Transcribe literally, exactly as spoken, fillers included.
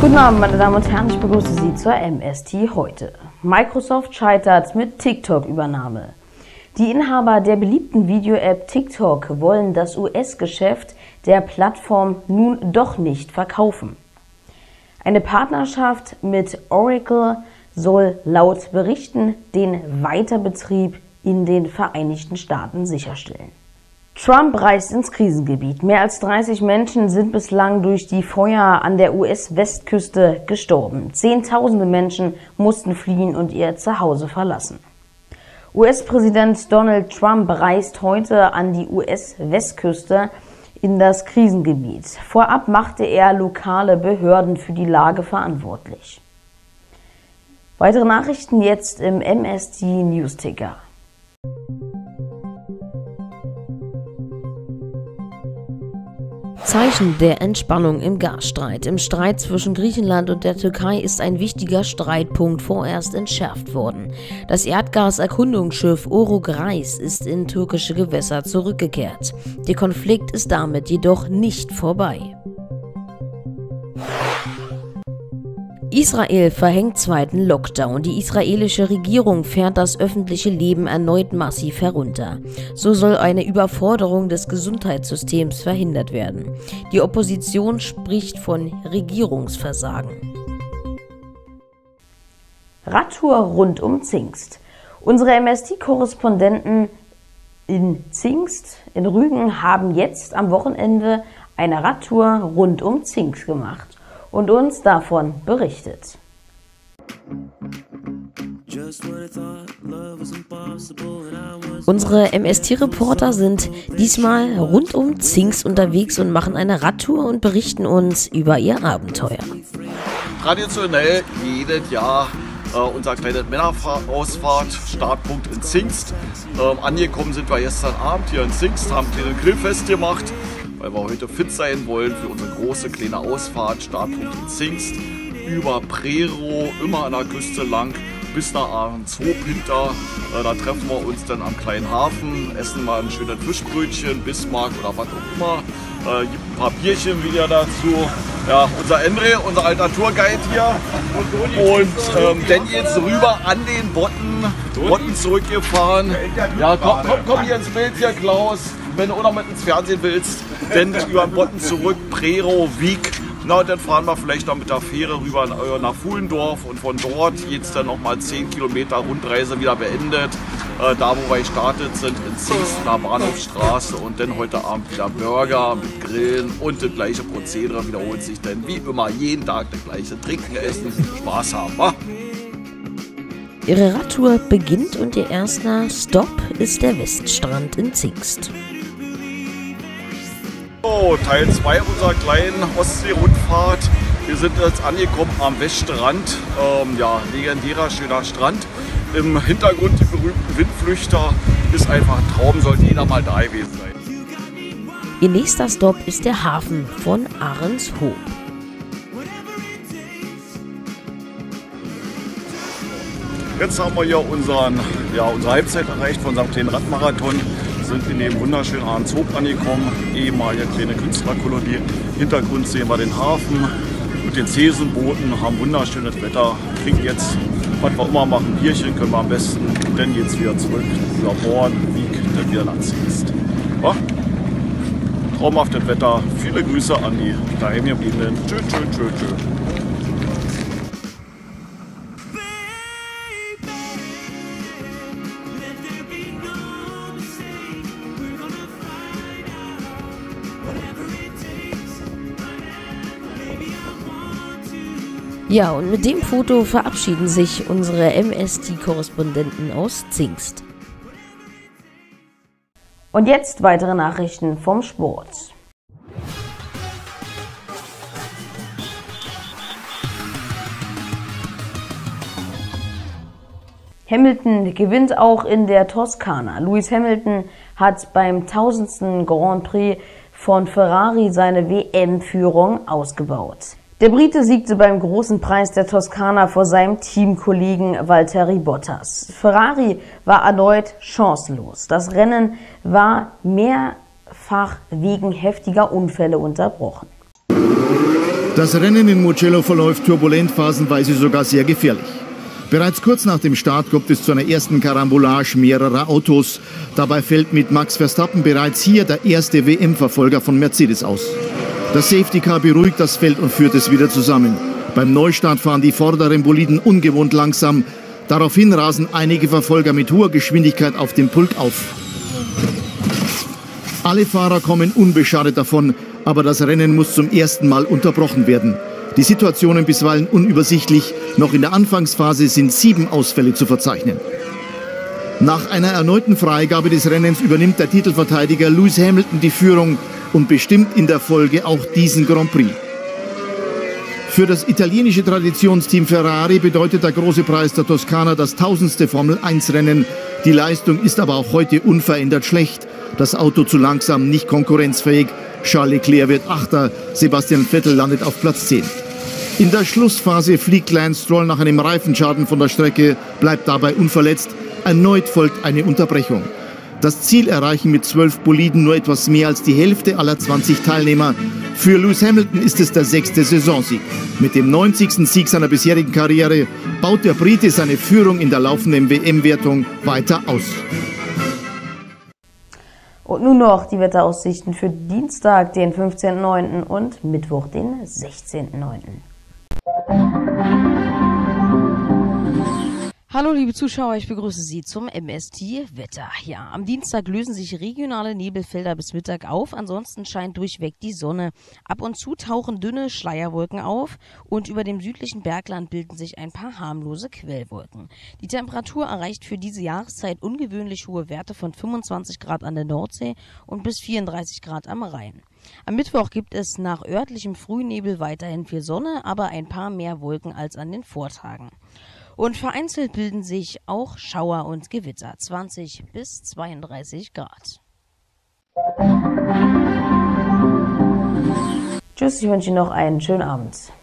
Guten Abend, meine Damen und Herren, ich begrüße Sie zur M S T heute. Microsoft scheitert mit TikTok-Übernahme. Die Inhaber der beliebten Video-App TikTok wollen das U S-Geschäft der Plattform nun doch nicht verkaufen. Eine Partnerschaft mit Oracle soll laut Berichten den Weiterbetrieb in den Vereinigten Staaten sicherstellen. Trump reist ins Krisengebiet. Mehr als dreißig Menschen sind bislang durch die Feuer an der U S-Westküste gestorben. Zehntausende Menschen mussten fliehen und ihr Zuhause verlassen. U S-Präsident Donald Trump reist heute an die U S-Westküste in das Krisengebiet. Vorab machte er lokale Behörden für die Lage verantwortlich. Weitere Nachrichten jetzt im M S T News Ticker. Zeichen der Entspannung im Gasstreit. Im Streit zwischen Griechenland und der Türkei ist ein wichtiger Streitpunkt vorerst entschärft worden. Das Erdgaserkundungsschiff Oruk Reis ist in türkische Gewässer zurückgekehrt. Der Konflikt ist damit jedoch nicht vorbei. Israel verhängt zweiten Lockdown. Die israelische Regierung fährt das öffentliche Leben erneut massiv herunter. So soll eine Überforderung des Gesundheitssystems verhindert werden. Die Opposition spricht von Regierungsversagen. Radtour rund um Zingst. Unsere M S T-Korrespondenten in Zingst, in Rügen, haben jetzt am Wochenende eine Radtour rund um Zingst gemacht und uns davon berichtet. Unsere M S T-Reporter sind diesmal rund um Zingst unterwegs und machen eine Radtour und berichten uns über ihr Abenteuer. Traditionell jedes Jahr äh, unser kleine Männerausfahrt, Startpunkt in Zingst. Ähm, angekommen sind wir gestern Abend hier in Zingst, haben ein kleines Grillfest gemacht, weil wir heute fit sein wollen für unsere große kleine Ausfahrt, Startpunkt in Zingst, über Prero, immer an der Küste lang, bis nach Ahrenshoop hinter. Äh, da treffen wir uns dann am kleinen Hafen, essen mal ein schönes Fischbrötchen, Bismarck oder was auch immer. Äh, gibt ein paar Bierchen wieder dazu. Ja, unser Endre, unser alter Tourguide hier. Und ähm, dann geht's rüber an den Botten, Botten zurückgefahren. Ja, komm, komm, komm hier ins Bild hier, Klaus. Wenn du auch noch mit ins Fernsehen willst, dann über den Botten zurück, Prero, Wiek. Na, und dann fahren wir vielleicht noch mit der Fähre rüber nach Fuhlendorf und von dort geht es dann nochmal zehn Kilometer Rundreise wieder beendet. Äh, da, wo wir gestartet sind, in Zingst, in der Bahnhofstraße und dann heute Abend wieder Burger mit Grillen und das gleiche Prozedere wiederholt sich dann wie immer jeden Tag das gleiche. Trinken, essen, Spaß haben. Wa? Ihre Radtour beginnt und ihr erster Stopp ist der Weststrand in Zingst. So, Teil zwei unserer kleinen Ostsee-Rundfahrt. Wir sind jetzt angekommen am Weststrand. Ähm, ja, legendärer, schöner Strand. Im Hintergrund die berühmten Windflüchter. Ist einfach ein Traum, sollte jeder mal da gewesen sein. Ihr nächster Stopp ist der Hafen von Ahrenshoop. Jetzt haben wir hier unseren, ja, unsere Halbzeit erreicht von unserem kleinen Radmarathon. Sind in dem wunderschönen Ahrenshoop angekommen, ehemalige kleine Künstlerkolonie. Im Hintergrund sehen wir den Hafen mit den Zesenbooten, haben wunderschönes Wetter, kriegen jetzt, was wir immer machen, Bierchen können wir am besten. Und dann geht es wieder zurück über Born, Wiek, dann wieder nach Zingst. Ja? Traumhaftes Wetter, viele Grüße an die daheimgebliebenen. Tschö, tschö, tschö, tschö. Ja, und mit dem Foto verabschieden sich unsere M S T-Korrespondenten aus Zingst. Und jetzt weitere Nachrichten vom Sport. Hamilton gewinnt auch in der Toskana. Lewis Hamilton hat beim tausendsten Grand Prix von Ferrari seine W M-Führung ausgebaut. Der Brite siegte beim großen Preis der Toskana vor seinem Teamkollegen Valtteri Bottas. Ferrari war erneut chancenlos. Das Rennen war mehrfach wegen heftiger Unfälle unterbrochen. Das Rennen in Mugello verläuft turbulent, phasenweise sogar sehr gefährlich. Bereits kurz nach dem Start kommt es zu einer ersten Karambolage mehrerer Autos. Dabei fällt mit Max Verstappen bereits hier der erste W M-Verfolger von Mercedes aus. Das Safety Car beruhigt das Feld und führt es wieder zusammen. Beim Neustart fahren die vorderen Boliden ungewohnt langsam. Daraufhin rasen einige Verfolger mit hoher Geschwindigkeit auf den Pulk auf. Alle Fahrer kommen unbeschadet davon, aber das Rennen muss zum ersten Mal unterbrochen werden. Die Situationen bisweilen unübersichtlich. Noch in der Anfangsphase sind sieben Ausfälle zu verzeichnen. Nach einer erneuten Freigabe des Rennens übernimmt der Titelverteidiger Lewis Hamilton die Führung und bestimmt in der Folge auch diesen Grand Prix. Für das italienische Traditionsteam Ferrari bedeutet der große Preis der Toskana das tausendste Formel eins Rennen. Die Leistung ist aber auch heute unverändert schlecht. Das Auto zu langsam, nicht konkurrenzfähig. Charles Leclerc wird Achter, Sebastian Vettel landet auf Platz zehn. In der Schlussphase fliegt Lance Stroll nach einem Reifenschaden von der Strecke, bleibt dabei unverletzt. Erneut folgt eine Unterbrechung. Das Ziel erreichen mit zwölf Boliden nur etwas mehr als die Hälfte aller zwanzig Teilnehmer. Für Lewis Hamilton ist es der sechste Saisonsieg. Mit dem neunzigsten Sieg seiner bisherigen Karriere baut der Brite seine Führung in der laufenden W M-Wertung weiter aus. Und nun noch die Wetteraussichten für Dienstag, den fünfzehnten neunten und Mittwoch, den sechzehnten neunten Hallo liebe Zuschauer, ich begrüße Sie zum M S T Wetter. Ja, am Dienstag lösen sich regionale Nebelfelder bis Mittag auf, ansonsten scheint durchweg die Sonne. Ab und zu tauchen dünne Schleierwolken auf und über dem südlichen Bergland bilden sich ein paar harmlose Quellwolken. Die Temperatur erreicht für diese Jahreszeit ungewöhnlich hohe Werte von fünfundzwanzig Grad an der Nordsee und bis vierunddreißig Grad am Rhein. Am Mittwoch gibt es nach örtlichem Frühnebel weiterhin viel Sonne, aber ein paar mehr Wolken als an den Vortagen. Und vereinzelt bilden sich auch Schauer und Gewitter, zwanzig bis zweiunddreißig Grad. Tschüss, ich wünsche Ihnen noch einen schönen Abend.